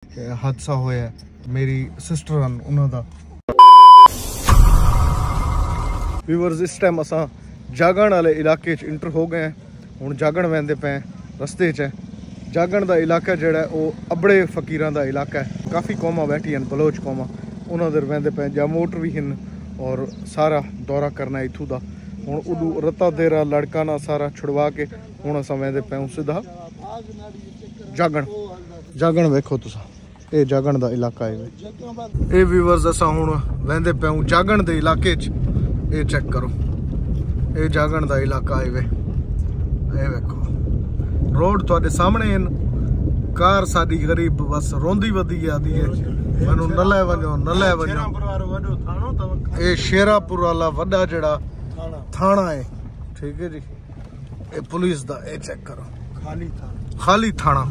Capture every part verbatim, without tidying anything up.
हादसा होया मेरी सिस्टर उन्हों दा। व्यूअर्स इस टाइम असा जागण वाले इलाके च इंटर हो गए हैं। हुण जागण वेंदे पे रस्ते च। जागण दा इलाका जिहड़ा वो अबड़े फकीरां दा इलाका है। काफ़ी कौमां बैठी हैं, बलोच कौमां उन्होंने दर वेंदे पे जा मोटर भी हैं और सारा दौरा करना इथू दा। हुण उदू रत्ता देरा लड़का ना सारा छुड़वा के हुण असां वेंदे पे सीधा जागण। जागण वेखो तुसां, ये जागण दा इलाका है। ये व्यूअर्स असां हुण वेंदे पे जागण दे इलाके च। ये चेक करो, ये जागण दा इलाका है वे। ये वेखो रोड तुहाडे सामने हैं। कार साडी गरीब बस रोंदी वधी आदी है मैनू न लै वञो न लै वञो। ये शेरापुर वाला वड्डा जड़ा थाना है, ठीक है जी। ये पुलिस दा ये चेक करो, खाली थाना, खाली थाना।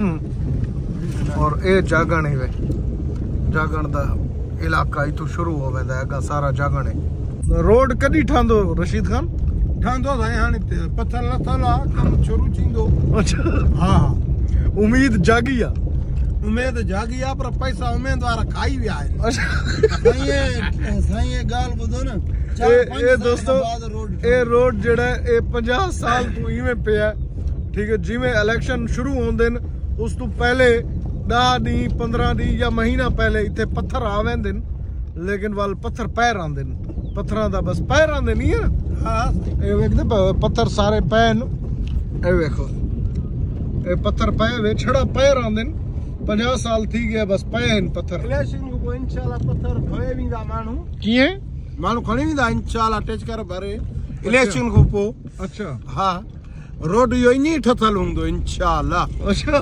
और ये जागण है वे। जागण दा इलाका इथों शुरू हो वेंदा है, अगा सारा जागण है। रोड कदी ठांदो रशीद खान? ठांदो था हाणे पत्थर लथला कम शुरू थींदो। अच्छा हाँ, उम्मीद जागी आ। उम्मीद जागी आ पर पैसा उम्मीदवार खाई विया है। अच्छा साईं साईं गाल बुधो ना। ए दोस्तों ये रोड जड़ा ये पचास साल तो इवें पिया, ठीक है। जिमें इलेक्शन शुरू होंदे न उस तो पहले दस दी पंद्रह दी या महीना पहले इतने पत्थर आ वेंदे न, लेकिन वाल पत्थर पैर आंदे न। पत्थरां दा बस पैर आंदे नहीं है ना। हाँ ये वेखदे पत्थर सारे पैन। ये वेखो ये पत्थर पै वे छड़ा पैर आंदे न। पचास साल थी गया बस पैन पत्थर। इलेक्शन को इंशाल्लाह पत्थर भवे विंदा मानू किए मानू खणी विंदा इंशाल्लाह टच कर भरे इलेक्शन को पो। अच्छा हाँ, रोड यो इनी ठथल हुंदो इंशाल्लाह। अच्छा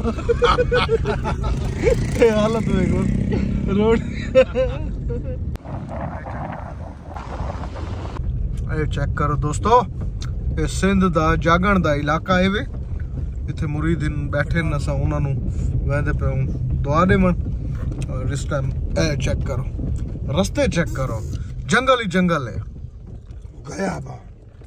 ये हालत देखो रोड। ये चेक करो दोस्तों, ये सिंध दा जागण दा इलाका है वे। इथे मुरीदिन बैठे न असां उन्हां नूं वेंदे पे दुआ देवन। और इस टाइम ए चेक करो, रस्ते चेक करो, जंगल ही जंगल है। गयाबान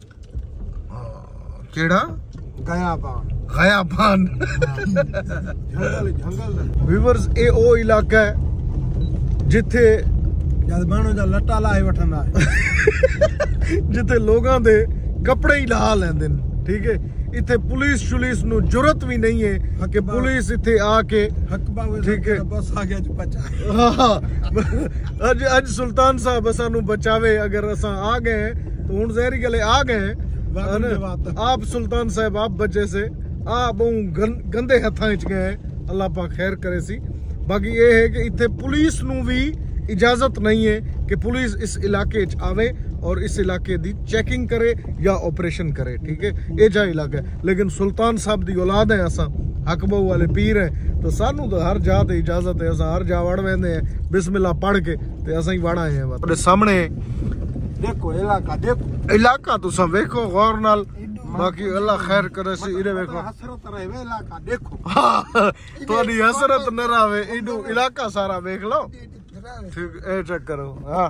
केड़ा गयाबान गयाबान जंगल जंगल। व्यूअर्स ए ओ इलाका है जिथे जद मानो जा लट्टा लाए वठंदा है। जिथे लोगां दे कपड़े ही ला लेंदे न, ठीक है। इथे पुलिस शुलिस नु जरूरत भी नहीं है कि पुलिस इथे आके हकबा ठीक है बस आगे ज बचाए। हाँ अज अज सुल्तान साहब असा नु बचावे अगर असा आ गए तो हुण ज़हरी गले आ गए। आप सुल्तान साहब आप बचे से आप बहु गंदे हथा च गए। अल्लाह पाक खैर करे सी। बाकी ये है कि इथे पुलिस नु भी इजाजत नहीं है कि पुलिस इस इलाके च आवे और इस इलाके दी चेकिंग करे या ऑपरेशन करे, ठीक है। ये जा इलाका है, लेकिन सुल्तान साहब दी औलाद है असा, हक बहू वाले पीर है, तो सानू तो हर जा ते इजाजत है। असा हर जा वड़ वेंदे हैं बिस्मिल्लाह पढ़ के ते असा ही वड़ आए हैं। अपने सामने देखो इलाका, देखो इलाका तुसा वेखो गौर नाल। बाकी अल्लाह खैर करे सी। इरे वेखो हसरत रहे वे इलाका देखो। हाँ थोड़ी हसरत न रहे इडू इलाका सारा वेख लो, ठीक है। चेक करो हाँ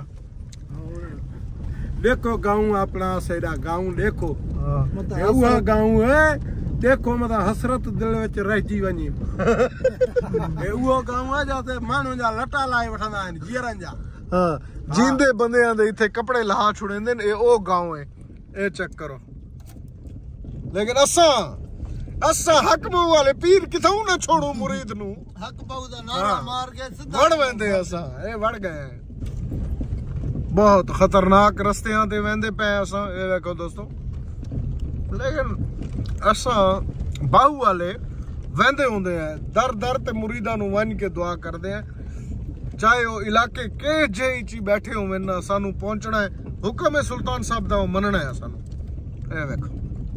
देखो गाँव अपना सेड़ा गाँव देखो। हाँ वह गाँव है देखो, मतलब हसरत दिल विच रहिजी वञी। वो गाँव है जाते माण्हू जा लटा लाए वठंदा आहिनि जीअरनि जा। हाँ जींदे बंदियां दे इथे कपड़े लहा छुड़ेंदे ने। ओ गाँव है, ए चेक करो। लेकिन असा असा हक बहू वाले पीर किथों ना छोड़ो मुरीद नु। हक बहू दा नारा मार के सीधा वड़ वेंदे असा। ए वड़ गए बहुत खतरनाक रस्ते ते वेंदे पे असा। ए देखो दोस्तों, लेकिन असा बाहू वाले वेंदे होंदे हैं दर दर ते मुरीदा नु वन के दुआ करदे हैं। चाहे वो इलाके के जे ची बैठे होवे ना, सानू पहुंचना है। हुक्म है सुल्तान साहब दा, मनना है सानू। ए देखो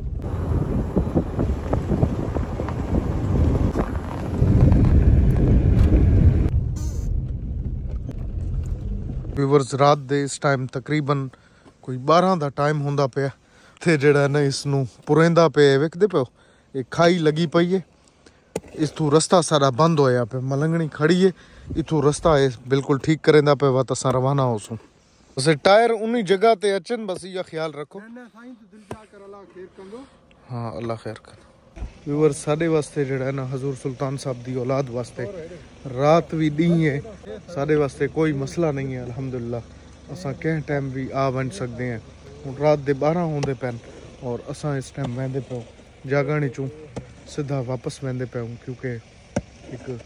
व्यूअर्स रात दे इस टाइम तकरीबन कोई बारह का टाइम होंदा पे थे जड़ा ना इसनू पुरेंदा पे वेखदे पे ये खाई लगी पई है। इस तू रास्ता सारा बंद होया पे, मलंगनी खड़ी है इथू रास्ता है बिल्कुल ठीक करेंदा पे वत असा रवाना होसूं। बस टायर उन्हीं जगह ते अचन, बस ये ख्याल रखो। ना साईं तो दिल जा कर अल्लाह खैर कंदो। हाँ अल्लाह खैर कर। व्यूअर्स साडे वास्ते जिहड़ा है ना हजूर सुल्तान साहब दी औलाद वास्ते रात भी दी है, साडे वास्ते कोई मसला नहीं है। अल्हम्दुलिल्लाह असां कंहिं टाइम भी आ वन सकते हैं। हुण रात दे बारह होंदे पैन और असां इस टाइम वेंदे पियो जागण चूँ सीधा वापस वेंदे पियो, क्योंकि एक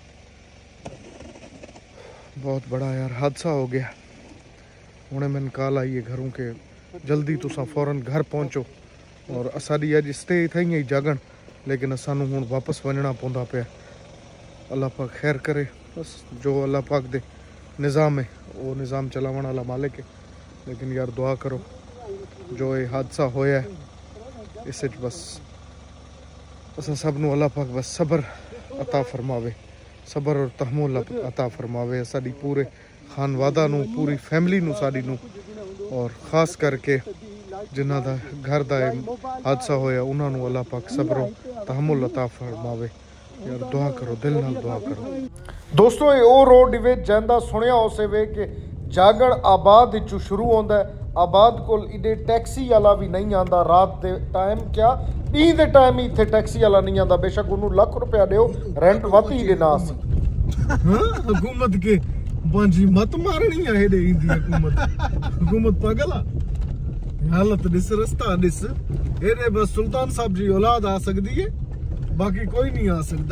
बहुत बड़ा यार हादसा हो गया। हुणे मैंने कॉल आई है घरों के जल्दी तुसां फौरन घर पहुँचो, और असाडी अज स्टे थी ही जागण, लेकिन असानू हुण वापस वञणा पवंदा पिया। अल्लाह पाक खैर करे, बस जो अल्लाह पाक दे निज़ाम है वो निज़ाम चलावण वाला मालिक है। लेकिन यार दुआ करो जो ये हादसा होया इस बस असा सब नू अल्लाह पाक बस सब्र अता फरमावे, सब्र और तहमुल अता फरमावे साडी पूरे खानवादा नू, पूरी फैमिली नू, साडी नू, और ख़ास करके जिन्हां दा घर दा हादसा होया उन्हां नू अल्लाह पाक सब्र तहमुल अता फरमावे। यार दुआ करो, दिल नाल दुआ करो। दोस्तों ये ओ रोड विच जांदा सुनिया उसे वे कि जागड़ आबाद विचों शुरू होंदा है। आबाद कोल इडे टैक्सी वाला भी नहीं आंदा रात दे टाइम, क्या दी दे टाइम ही इत्थे टैक्सी वाला नहीं आंदा। बेशक उन्होंने लाख रुपया दियो रेंट वध ही देना सी। हुकूमत के बांजी मत मारनी है हेडे इंदी हुकूमत। हुकूमत पागल आ, हालत दिस रास्ता दिस एरे बस सुल्तान साहब जी औलाद आ सकदी है, बाकी कोई नहीं आ सकता।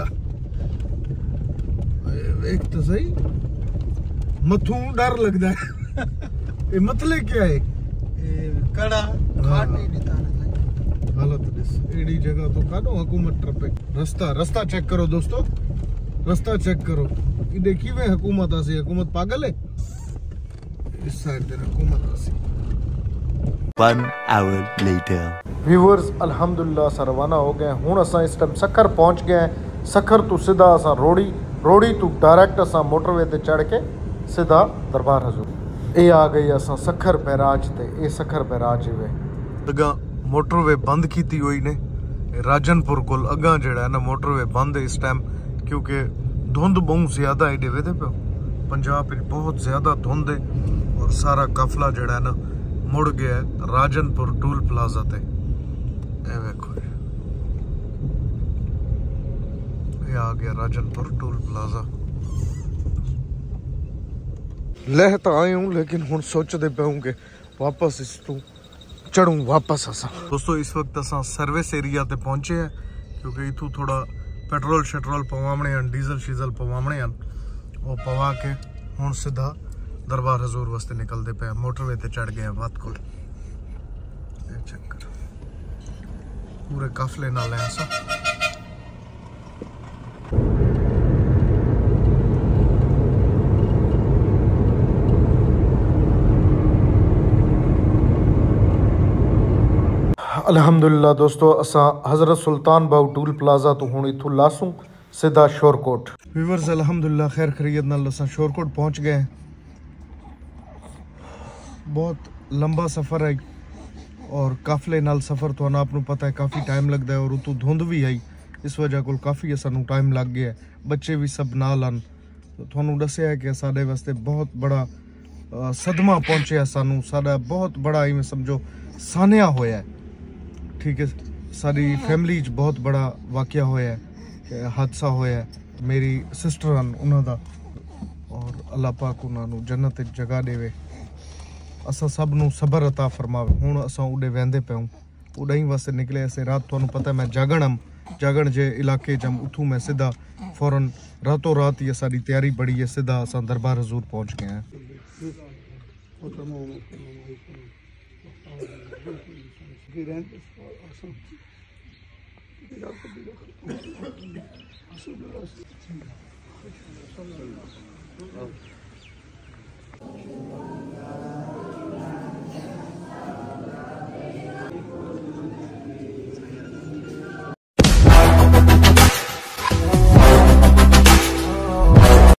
एक तो सही मथू डर लगदा है। ये मतले क्या है? कड़ा घाट नहीं देता है। हालत दिस एडी जगह तो काडो हुकूमत ट्रपे। रास्ता रास्ता चेक करो दोस्तों, रास्ता चेक करो। ये देखी वे हुकूमत आसी, हुकूमत पागल है। इस साइड दे हुकूमत आसी। One hour later. व्यूअर्स अल्हम्दुलिल्लाह असां रवाना हो गए। हुण असां इस टाइम सखर पहुंच गए हैं। सखर तो सीधा असां रोड़ी, रोड़ी तो डायरेक्ट असां मोटरवे ते चढ़ के सीधा दरबार हजूर। ये आ गई असां सखर बैराज ते, ये सखर बैराज वे अगा मोटरवे बंद की हुई ने राजनपुर कोल अगा जड़ा है ना मोटरवे बंद है इस टाइम, क्योंकि धुंध बहुत ज्यादा है वेदे पे। पंजाब में बहुत ज्यादा धुंध है और सारा काफला जड़ा है ना मुड़ गया है राजनपुर टूल प्लाजा ते। ए देखो ये आ गया राजनपुर टूल प्लाजा। लह तो आए हूँ लेकिन हुण सोचते पे हूँ कि वापस इस तू चढ़ूँ वापस असा। दोस्तों इस वक्त असा सर्विस एरिया ते पहुंचे हैं, क्योंकि इतू थोड़ा पेट्रोल शेट्रोल पवावने हैं, डीजल शीजल पवावने हैं, वो पवा के हुण सीधा दरबार हजूर वास्ते निकलते पे। मोटरवे ते चढ़ गए बात को चक्कर पूरे काफले नाल है असा। अल्हम्दुलिल्लाह दोस्तों असा हजरत सुल्तान बाऊ टूल प्लाजा तो हुण इथों लासूं सीधा शोरकोट। व्यूअर्स अल्हम्दुलिल्लाह खैर खैरियत नाल असा शोरकोट पहुंच गए। बहुत लंबा सफ़र है और काफले नाल सफ़र तो आपको पता है काफ़ी टाइम लगता है, और उतों धुंध भी आई, इस वजह को काफ़ी सानू टाइम लग गया है। बच्चे भी सब नाल आन, तो थोनू दस्या है कि साडे वास्ते बहुत बड़ा आ, सदमा पहुंचे सानू, साडा बहुत बड़ा इवें समझो सानिया होया है। ठीक है, साडी फैमिली च बहुत बड़ा वाकया होया है, हादसा होया है। मेरी सिस्टर हैं उन्हों दा, और अल्लाह पाक उन्होंने जन्नत जगह देवे, असा सब नू सबर अता फरमावे। हुण असा उडे वेंदे पे हूँ, उडे ही वास्ते निकले ऐसे। रात तुहानू पता है मैं जागण हम जागण जे इलाके जम उठूँ मैं सीधा फौरन रातों रात ही साडी तैयारी बड़ी है, सीधा असा दरबार हजूर पहुँच गए हैं।